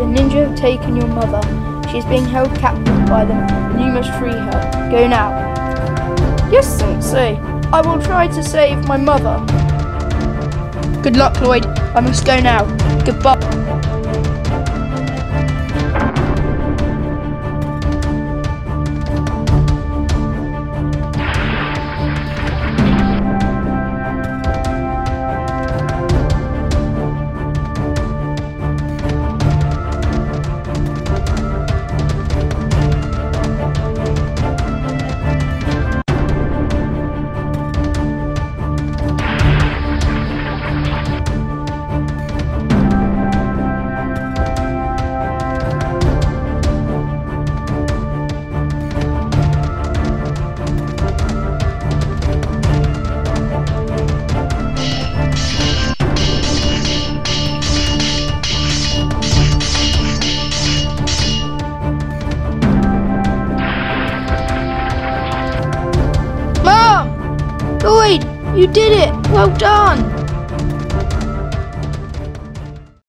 ninja have taken your mother. She is being held captive by them, and you must free her. Go now. Yes, Sensei. I will try to save my mother. Good luck, Lloyd. I must go now. Goodbye. Lloyd, you did it! Well done!